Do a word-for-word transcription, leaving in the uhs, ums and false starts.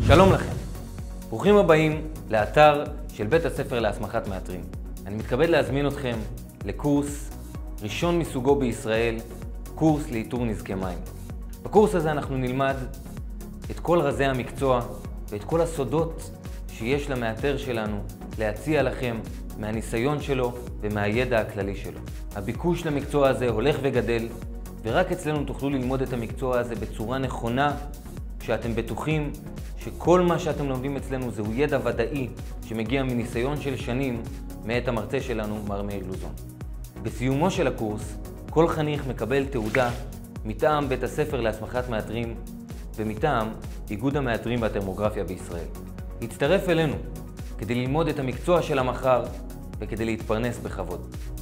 שלום לכם, ברוכים הבאים לאתר של בית הספר להסמכת מאתרים. אני מתכבד להזמין אתכם לקורס ראשון מסוגו בישראל, קורס לאיתור נזקי מים. בקורס הזה אנחנו נלמד את כל רזי המקצוע ואת כל הסודות שיש למאתר שלנו להציע לכם מהניסיון שלו ומהידע הכללי שלו. הביקוש למקצוע הזה הולך וגדל, ורק אצלנו תוכלו ללמוד את המקצוע הזה בצורה נכונה, כשאתם בטוחים שכל מה שאתם לומדים אצלנו זהו ידע ודאי שמגיע מניסיון של שנים מאת המרצה שלנו, מר מאיר לוזון. בסיומו של הקורס, כל חניך מקבל תעודה מטעם בית הספר להסמכת מאתרים ומטעם איגוד המאתרים והתרמוגרפיה בישראל. הצטרף אלינו כדי ללמוד את המקצוע של המחר וכדי להתפרנס בכבוד.